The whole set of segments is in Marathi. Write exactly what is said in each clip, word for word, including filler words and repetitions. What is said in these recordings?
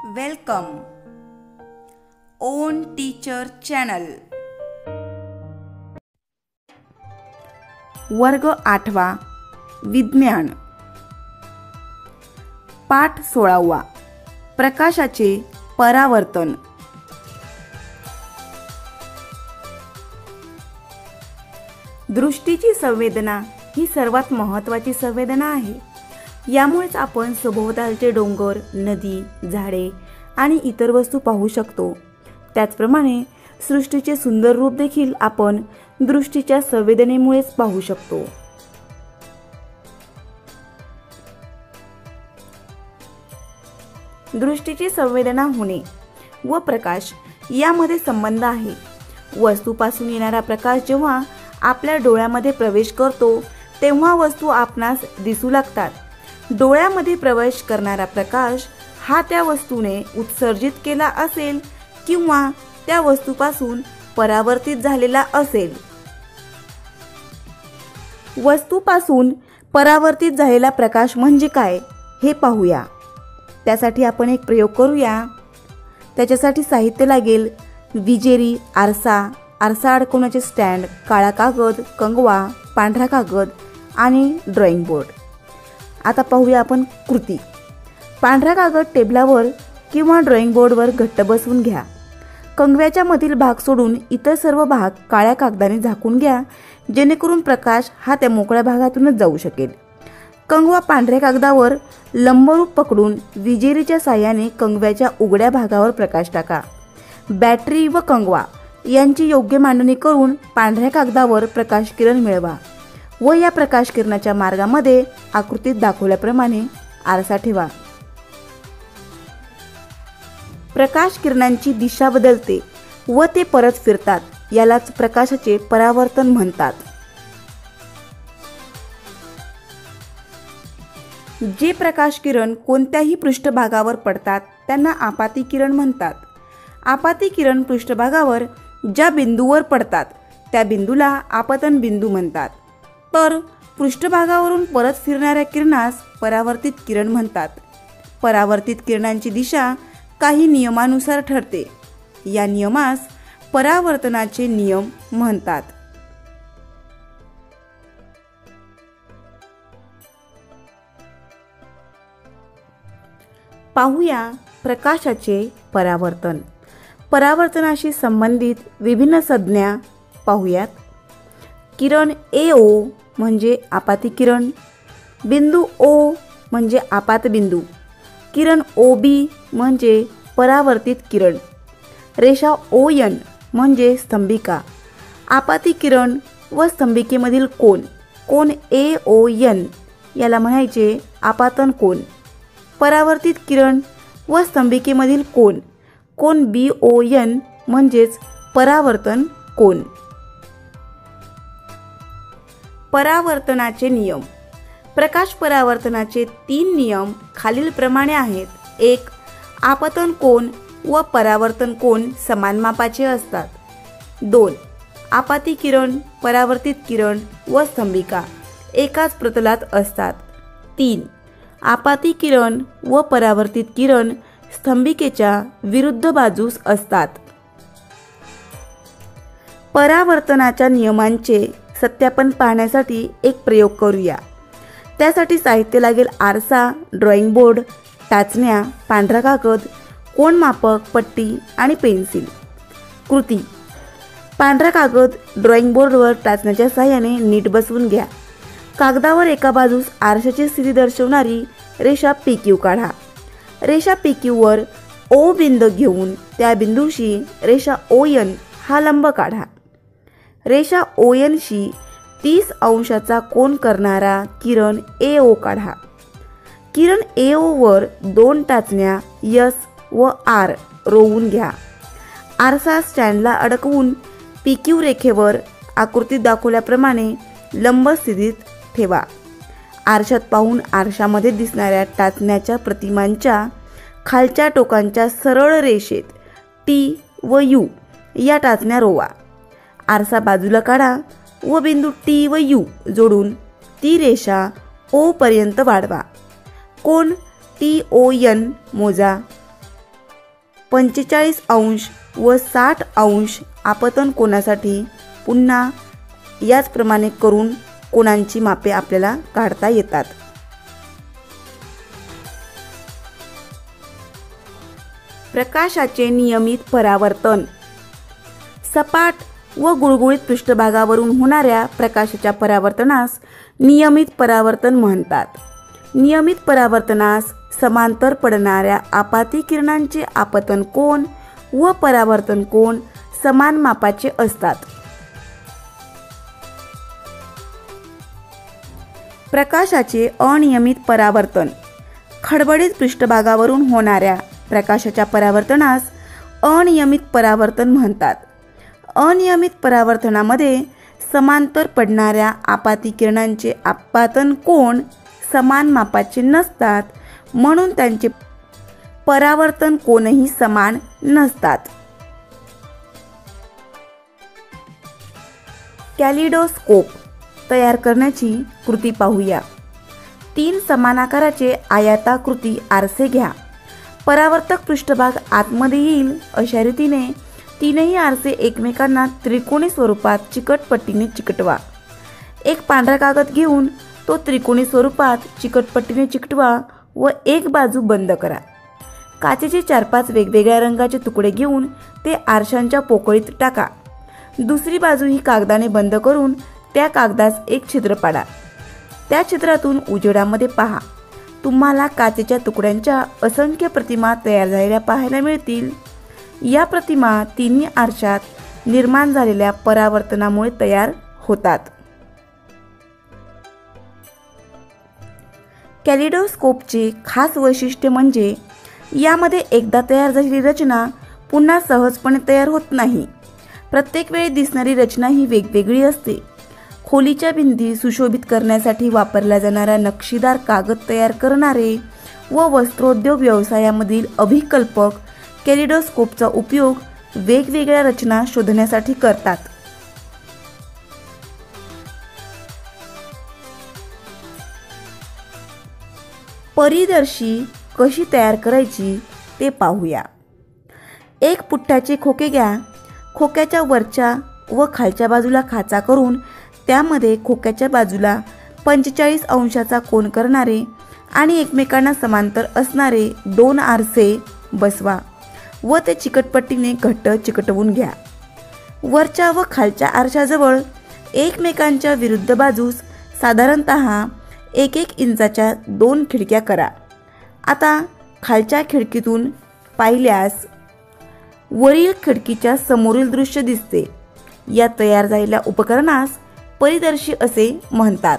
Welcome on teacher channel. वर्ग आठवा विज्ञान. पाठ सोळावा प्रकाशाचे परावर्तन. दृष्टीची संवेदना ही सर्वात महत्त्वाची संवेदना आहे. यामुळेच आपण सभोवतालचे डोंगर, नदी, झाडे आणि इतर वस्तू पाहू शकतो. त्याचप्रमाणे सृष्टीचे सुंदर रूप देखील आपण दृष्टीच्या संवेदनेमुळेच पाहू शकतो. दृष्टीची संवेदना होणे व प्रकाश यामध्ये संबंध आहे. वस्तूपासून येणारा प्रकाश जेव्हा आपल्या डोळ्यामध्ये प्रवेश करतो तेव्हा वस्तू आपणास दिसू लागतात. डोळ्यामध्ये प्रवेश करणारा प्रकाश हा त्या वस्तूने उत्सर्जित केला असेल किंवा त्या वस्तूपासून परावर्तित झालेला असेल. वस्तूपासून परावर्तित झालेला प्रकाश म्हणजे काय हे पाहूया. त्यासाठी आपण एक प्रयोग करूया. त्याच्यासाठी साहित्य लागेल विजेरी, आरसा, आरसा अडकवण्याचे स्टँड, काळा कागद, कंगवा, पांढरा कागद आणि ड्रॉइंग बोर्ड. आता पाहूया आपण कृती. पांढरा कागद टेबलावर किंवा ड्रॉइंग बोर्डवर घट्ट बसवून घ्या. कंगव्याच्या मधील भाग सोडून इतर सर्व भाग काळ्या कागदाने झाकून घ्या, जेणेकरून प्रकाश हा त्या मोकळ्या भागातूनच जाऊ शकेल. कंगवा पांढऱ्या कागदावर लंबरूप पकडून विजेरीच्या साहाय्याने कंगव्याच्या उघड्या भागावर प्रकाश टाका. बॅटरी व कंगवा यांची योग्य मांडणी करून पांढऱ्या कागदावर प्रकाश किरण मिळवा व या प्रकाश किरणाच्या मार्गामध्ये आकृतीत दाखवल्याप्रमाणे आरसा ठेवा. प्रकाश किरणांची दिशा बदलते व ते परत फिरतात. यालाच प्रकाशाचे परावर्तन म्हणतात. जे प्रकाश किरण कोणत्याही पृष्ठभागावर पडतात त्यांना आपाती किरण म्हणतात. आपाती किरण पृष्ठभागावर ज्या बिंदूवर पडतात त्या बिंदूला आपतन बिंदू म्हणतात. तर पृष्ठभागावरून परत फिरणाऱ्या किरणास परावर्तित किरण म्हणतात. परावर्तित किरणांची दिशा काही नियमानुसार ठरते. या नियमास परावर्तनाचे नियम म्हणतात. पाहूया प्रकाशाचे परावर्तन. परावर्तनाशी संबंधित विभिन्न संज्ञा पाहूयात. किरण ए ओ म्हणजे आपाती किरण, बिंदू ओ म्हणजे आपात बिंदू, किरण ओ बी म्हणजे परावर्तित किरण, रेषा ओ एन म्हणजे स्तंभिका, आपाती किरण व स्तंभिकेमधील कोन, कोन ए ओ एन याला म्हणायचे आपातन कोन, परावर्तित किरण व स्तंभिकेमधील कोन, कोन बी ओ एन म्हणजेच परावर्तन कोन. परावर्तनाचे नियम. प्रकाश परावर्तनाचे तीन नियम खालीलप्रमाणे आहेत. एक, आपतन कोन व परावर्तन कोन समान मापाचे असतात. दोन, आपाती किरण, परावर्तित किरण व स्तंभिका एकाच प्रतलात असतात. तीन, आपाती किरण व परावर्तित किरण स्तंभिकेच्या विरुद्ध बाजूस असतात. परावर्तनाच्या नियमांचे सत्यापन पाहण्यासाठी एक प्रयोग करूया. त्यासाठी साहित्य लागेल आरसा, ड्रॉइंग बोर्ड, टाचण्या, पांढरा कागद, कोनमापक, पट्टी आणि पेन्सिल. कृती. पांढरा कागद ड्रॉइंग बोर्डवर टाचण्याच्या साहाय्याने नीट बसवून घ्या. कागदावर एका बाजूस आरशाची स्थिती दर्शवणारी रेषा पी क्यू काढा. रेषा पी क्यूवर ओ बिंदू घेऊन त्या बिंदूशी रेषा ओ एन हा लंब काढा. रेषा ओ एनशी तीस अंशाचा कोन करणारा किरण ए ओ काढा. किरण ए ओ वर दोन टाचण्या यस व आर रोवून घ्या. आरसा स्टँडला अडकवून पी क्यू रेखेवर आकृतीत दाखवल्याप्रमाणे लंब स्थितीत ठेवा. आरशात पाहून आरशामध्ये दिसणाऱ्या टाचण्याच्या प्रतिमांच्या खालच्या टोकांच्या सरळ रेषेत टी व यू या टाचण्या रोवा. आरसा बाजूला काढा व बिंदू टी व यू जोडून ती रेषा ओ पर्यंत वाढवा. कोन टी ओ एन मोजा. पंचेचाळीस अंश व साठ अंश आपतन कोनासाठी पुन्हा याचप्रमाणे करून कोनांची मापे आपल्याला काढता येतात। प्रकाशाचे नियमित परावर्तन। सपाट व गुळगुळीत पृष्ठभागावरून होणाऱ्या प्रकाशाच्या परावर्तनास नियमित परावर्तन म्हणतात। नियमित परावर्तनास समांतर पडणाऱ्या आपाती किरणांचे आपतन कोन व परावर्तन कोन समान मापाचे असतात। प्रकाशाचे अनियमित परावर्तन। खडबडीत पृष्ठभागावरून होणाऱ्या प्रकाशाच्या परावर्तनास अनियमित परावर्तन म्हणतात। अनियमित परावर्तनामध्ये समांतर पडणाऱ्या आपाती किरणांचे आपतन कोन समान मापाचे नसतात, म्हणून त्यांचे परावर्तन कोनही समान नसतात। कॅलिडोस्कोप तयार करण्याची कृती पाहूया। तीन समान आकाराचे आयताकृती आरसे घ्या। परावर्तक पृष्ठभाग आतमध्ये येईल अशा रीतीने तीनही आरसे एकमेकांना त्रिकोणी स्वरूपात चिकट पट्टीने चिकटवा। एक पांढरा कागद घेऊन तो त्रिकोणी स्वरूपात चिकट पट्टीने चिकटवा व एक बाजू बंद करा। काचेचे चार पाच वेगवेगळ्या रंगाचे तुकडे घेऊन ते आरशांच्या पोकळीत टाका। दुसरी बाजू ही कागदाने बंद करून त्या कागदास एक छिद्र पाडा। त्या छिद्रातून उजेडामध्ये पहा। तुम्हाला काचेच्या तुकड्यांच्या असंख्य प्रतिमा तयार झालेल्या पाहायला मिळतील। या प्रतिमा तिन्ही आरशात निर्माण झालेल्या परावर्तनामुळे तयार होतात। कॅलिडोस्कोपचे खास वैशिष्ट्य म्हणजे यामध्ये एकदा तयार झालेली रचना पुन्हा सहजपणे तयार होत नाही। प्रत्येक वेळी दिसणारी रचना ही वेगवेगळी असते। खोलीच्या भिंती सुशोभित करण्यासाठी वापरला जाणारा नक्षीदार कागद तयार करणारे व वस्त्रोद्योग व्यवसायामधील अभिकल्पक कॅलिडोस्कोपचा उपयोग वेगवेगळ्या रचना शोधण्यासाठी करतात। परिदर्शी कशी तयार करायची ते पाहूया। एक पुठ्ठ्याचे खोके घ्या। खोक्याच्या वरच्या व खालच्या बाजूला खाचा करून त्यामध्ये खोक्याच्या बाजूला पंचेचाळीस अंशाचा कोन करणारे आणि एकमेकांना समांतर असणारे दोन आरसे बसवा व ते चिकटपट्टीने घट्ट चिकटवून घ्या। वरच्या व खालच्या आरशाजवळ एकमेकांच्या विरुद्ध बाजूस साधारणतः एक एक इंचाच्या दोन खिडक्या करा। आता खालच्या खिडकीतून पाहिल्यास वरील खिडकीच्या समोरील दृश्य दिसते। या तयार झालेल्या उपकरणास परिदर्शी असे म्हणतात।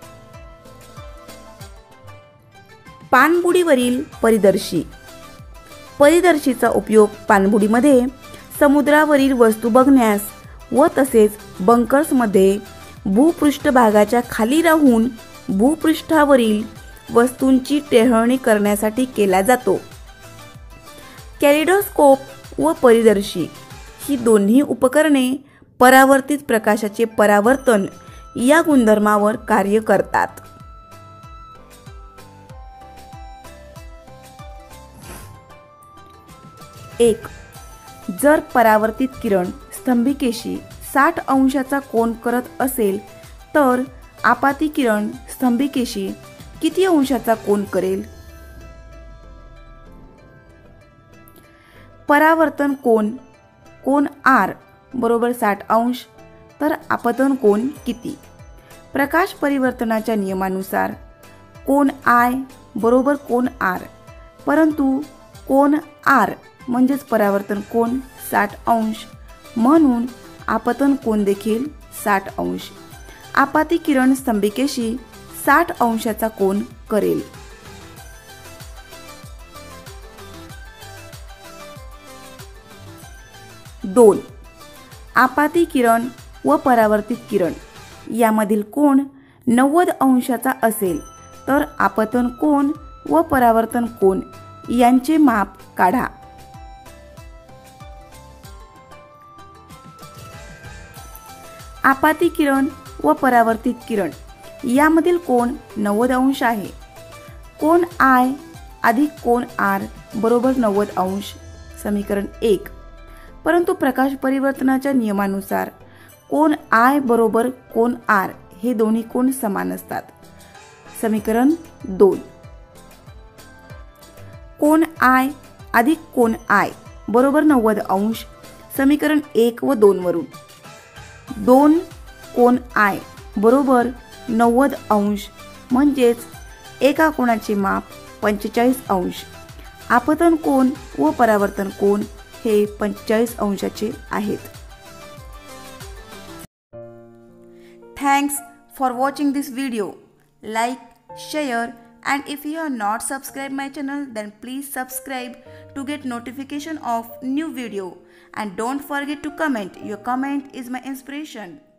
पाणबुडीवरील परिदर्शी। परिदर्शीचा उपयोग पाणबुडीमध्ये समुद्रावरील वस्तू बघण्यास व तसेच बंकर्समध्ये भूपृष्ठभागाच्या खाली राहून भूपृष्ठावरील वस्तूंची टेहळणी करण्यासाठी केला जातो। कॅलिडोस्कोप व परिदर्शी ही दोन्ही उपकरणे परावर्तित प्रकाशाचे परावर्तन या गुणधर्मावर कार्य करतात। एक, जर परावर्तित किरण स्तंभिकेशी साठ अंशाचा कोन करत असेल तर आपाती किरण स्तंभिकेशी किती अंशाचा कोन करेल? परावर्तन कोन कोन आर बरोबर साठ अंश तर आपतन कोन किती? प्रकाश परिवर्तनाच्या नियमानुसार कोन आय बरोबर कोन आर, परंतु कोन आर म्हणजेच परावर्तन कोन साठ अंश, म्हणून आपतन कोन देखील साठ अंश। आपाती किरण स्तंभिकेशी साठ अंशाचा कोन करेल। दोन, आपाती किरण व परावर्तित किरण यामधील कोन नव्वद अंशाचा असेल तर आपतन कोन व परावर्तन कोन यांचे माप काढा। आपाती किरण व परावर्तित किरण यामधील कोन नव्वद अंश आहे। कोन आय अधिक कोन आर बरोबर नव्वद अंश समीकरण एक. परंतु प्रकाश परिवर्तनाच्या नियमानुसार कोन आय बरोबर कोन आर हे दोन्ही कोन समान असतात. समीकरण दोन. कोन आय अधिक कोन आय बरोबर नव्वद अंश. समीकरण एक व दोन वरून दोन कोन आय बरोबर नव्वद अंश म्हणजेच एका कोनाचे माप पंचेचाळीस अंश. आपतन कोन व परावर्तन कोन हे पंचेचाळीस अंशाचे आहेत. Thanks for watching this video. Like, share, and if you have not subscribed my channel then please subscribe to get notification of new video, and don't forget to comment. Your comment is my inspiration.